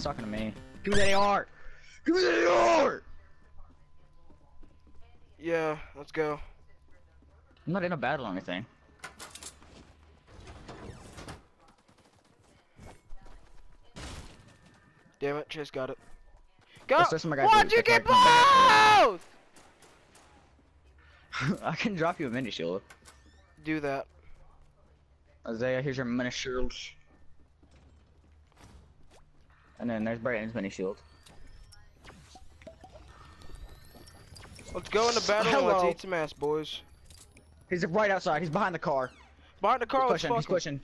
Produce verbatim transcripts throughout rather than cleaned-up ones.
talking to me. Give me that A R! Give me that A R! Yeah, let's go. I'm not in a battle or anything. Damn it, Chase got it. Go! Let's listen, my guys, Why'd we- you that's get right, both? I can drop you a mini shield. Do that. Isaiah, here's your mini shield. And then there's Brayton's mini shield. Let's go into battle and Hello. let's eat some ass, boys. He's right outside. He's behind the car. Behind the car, He's let's pushing. fuck He's him. pushing.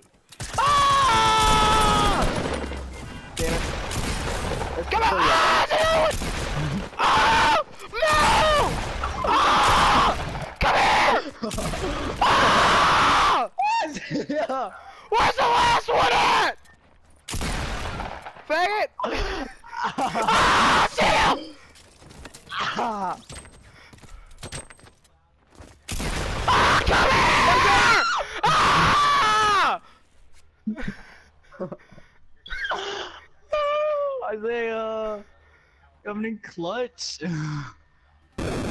Ah! Damn it. Come on! Ah, dude! Ah! No! Ah! Come here! Ah! Yeah. Where's the last one at? Faggot! Ah! See him! Ah. Ah! Come here! Ah! Isaiah, coming in clutch.